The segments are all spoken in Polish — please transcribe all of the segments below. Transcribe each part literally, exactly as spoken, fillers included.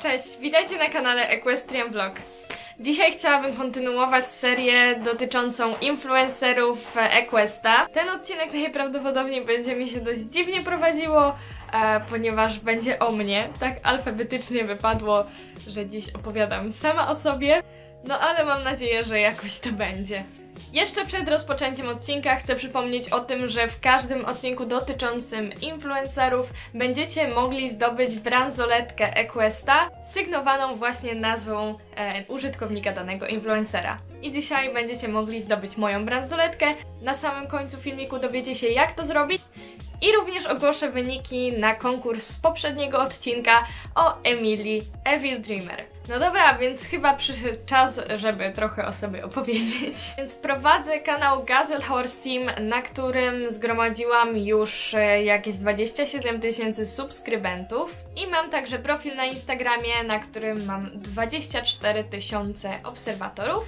Cześć, witajcie na kanale Equestrian Vlog. Dzisiaj chciałabym kontynuować serię dotyczącą influencerów Equesta. Ten odcinek najprawdopodobniej będzie mi się dość dziwnie prowadziło, e, ponieważ będzie o mnie. Tak alfabetycznie wypadło, że dziś opowiadam sama o sobie. No ale mam nadzieję, że jakoś to będzie. Jeszcze przed rozpoczęciem odcinka chcę przypomnieć o tym, że w każdym odcinku dotyczącym influencerów będziecie mogli zdobyć bransoletkę Equesta sygnowaną właśnie nazwą e, użytkownika danego influencera. I dzisiaj będziecie mogli zdobyć moją bransoletkę. Na samym końcu filmiku dowiecie się, jak to zrobić. I również ogłoszę wyniki na konkurs z poprzedniego odcinka o Emilii Evil Dreamer. No dobra, więc chyba przyszedł czas, żeby trochę o sobie opowiedzieć. Więc prowadzę kanał Gazelle Horse Team, na którym zgromadziłam już jakieś dwadzieścia siedem tysięcy subskrybentów. I mam także profil na Instagramie, na którym mam dwadzieścia cztery tysiące obserwatorów.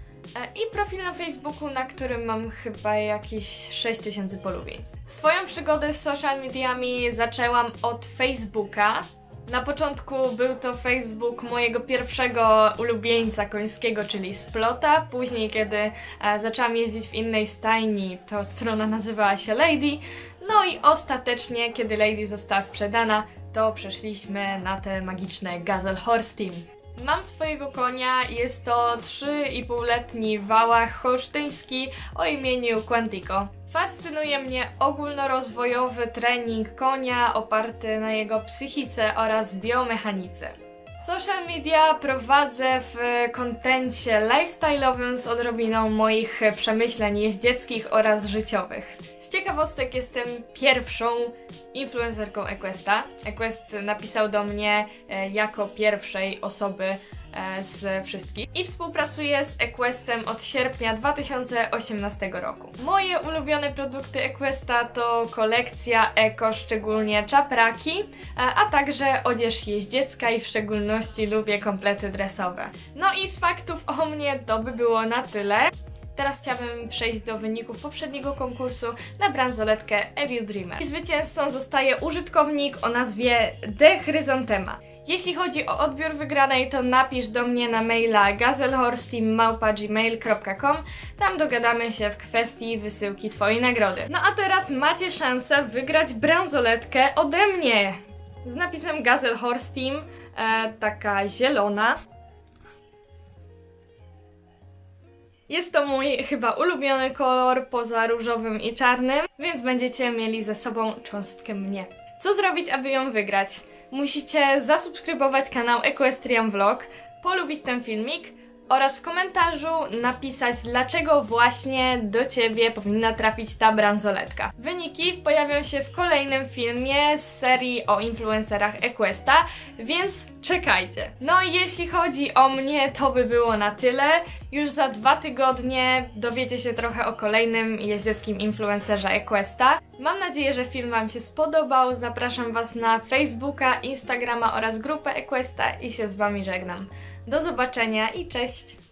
I profil na Facebooku, na którym mam chyba jakieś sześć tysięcy polubień. Swoją przygodę z social mediami zaczęłam od Facebooka. Na początku był to Facebook mojego pierwszego ulubieńca końskiego, czyli Splota. Później, kiedy e, zaczęłam jeździć w innej stajni, to strona nazywała się Lady. No i ostatecznie, kiedy Lady została sprzedana, to przeszliśmy na te magiczne Gazelle Horse Team. Mam swojego konia, jest to trzy i pół letni wałach holsztyński o imieniu Quantico. Fascynuje mnie ogólnorozwojowy trening konia oparty na jego psychice oraz biomechanice. Social media prowadzę w kontencie lifestyle'owym z odrobiną moich przemyśleń jeździeckich oraz życiowych. Z ciekawostek jestem pierwszą influencerką Equesta. Equest napisał do mnie e, jako pierwszej osoby e, z wszystkich i współpracuję z Equestem od sierpnia dwa tysiące osiemnastego roku. Moje ulubione produkty Equesta to kolekcja eko, szczególnie czapraki, a, a także odzież jeździecka i w szczególności lubię komplety dresowe. No i z faktów o mnie to by było na tyle. Teraz chciałabym przejść do wyników poprzedniego konkursu na bransoletkę Evil Dreamer. I zwycięzcą zostaje użytkownik o nazwie The Chryzantema. Jeśli chodzi o odbiór wygranej, to napisz do mnie na maila gazellehorseteam małpa gmail kropka com. Tam dogadamy się w kwestii wysyłki twojej nagrody. No a teraz macie szansę wygrać bransoletkę ode mnie z napisem Gazelle Horse Team, e, taka zielona. Jest to mój chyba ulubiony kolor poza różowym i czarnym, więc będziecie mieli ze sobą cząstkę mnie. Co zrobić, aby ją wygrać? Musicie zasubskrybować kanał Equestrian Vlog, polubić ten filmik oraz w komentarzu napisać, dlaczego właśnie do Ciebie powinna trafić ta bransoletka. Wyniki pojawią się w kolejnym filmie z serii o influencerach Equesta, więc czekajcie. No i jeśli chodzi o mnie, to by było na tyle. Już za dwa tygodnie dowiecie się trochę o kolejnym jeździeckim influencerze Equesta. Mam nadzieję, że film Wam się spodobał. Zapraszam Was na Facebooka, Instagrama oraz grupę Equesta i się z Wami żegnam. Do zobaczenia i cześć!